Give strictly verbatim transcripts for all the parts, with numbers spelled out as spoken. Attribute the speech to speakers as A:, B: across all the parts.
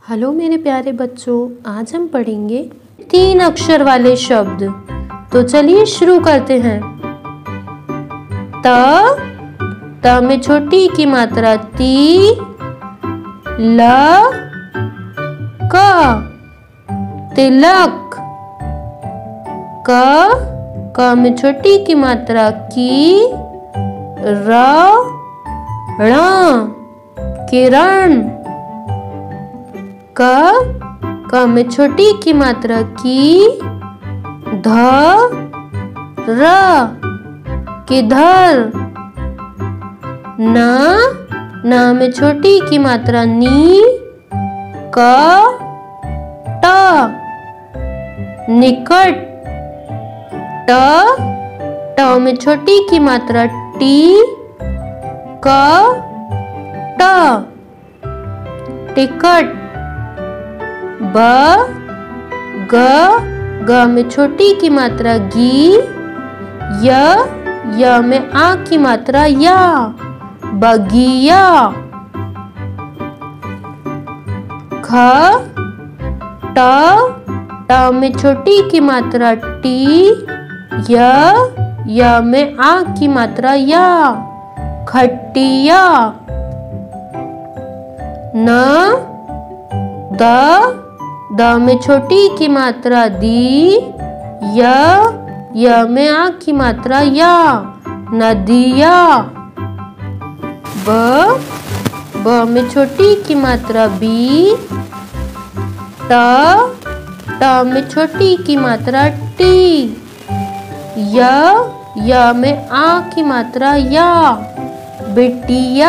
A: Hello मेरे प्यारे बच्चों, आज हम पढ़ेंगे तीन अक्षर वाले शब्द। तो चलिए शुरू करते हैं। त त में छोटी की मात्रा ती, ल क तिलक, क क में छोटी की मात्रा की, र ण किरण, क क में छोटी की मात्रा की, ध र किधर, न न में छोटी की मात्रा नी, क ट निकट, ट ट में छोटी की मात्रा टी, क ट टिकट, ब ग ग में छोटी की मात्रा गी, य य में आ की मात्रा या, बगिया, ख ट ट में छोटी की मात्रा टी, य य में आ की मात्रा या, खटिया, न द द में छोटी की मात्रा दी, य य में आ की मात्रा या, नदिया, ब ब में छोटी की मात्रा बी, ट ट में छोटी की मात्रा टी, य य में आ की मात्रा या, बिटिया,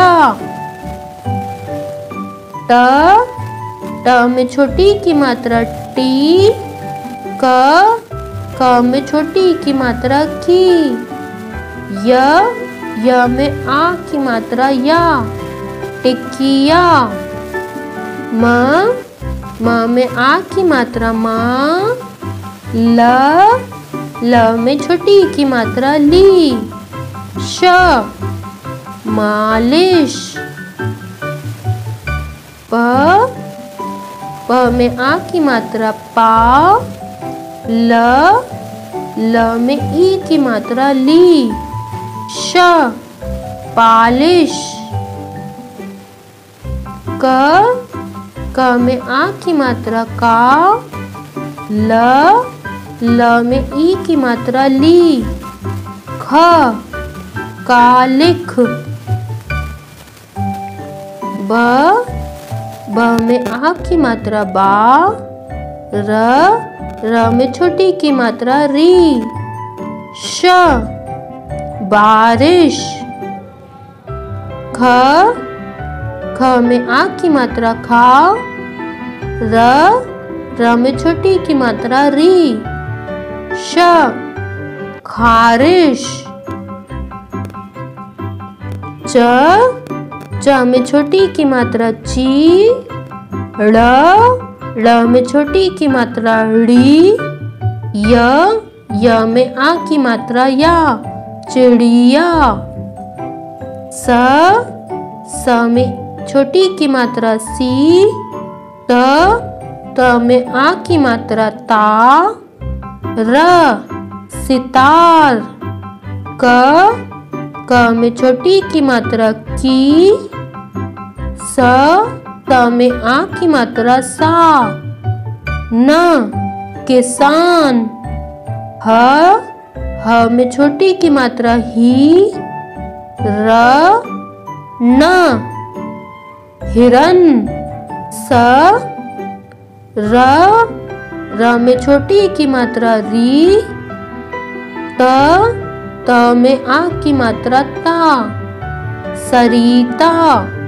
A: ट ट में छोटी की मात्रा टी, क क में छोटी की मात्रा की, य य में आ की मात्रा या, टिकिया, म म में आ की मात्रा माँ, ल ल में छोटी की मात्रा ली, श मालिश, प प में आ की मात्रा पा, ल ल में ई की मात्रा ली, श पालिश, क क में आ की मात्रा का, ल ल में ई की मात्रा ली, ख कालिख, ब ब में आ की मात्रा बा, र र में छोटी की मात्रा री, श बारिश, ख ख में आ की मात्रा खा, र र में छोटी की मात्रा री, श खारिश, च च में छोटी की मात्रा ची, ड़ ड़ में छोटी की मात्रा ड़ी, य य में आ की मात्रा या, चिड़िया, स स में छोटी की मात्रा सी, त त में आ की मात्रा ता, र सितार, क क में छोटी की मात्रा की, स त में आ की मात्रा सा, न किसान, ह ह में छोटी की मात्रा ही, र न हिरन, स र र में छोटी की मात्रा री, त त में आ की मात्रा ता, सरिता।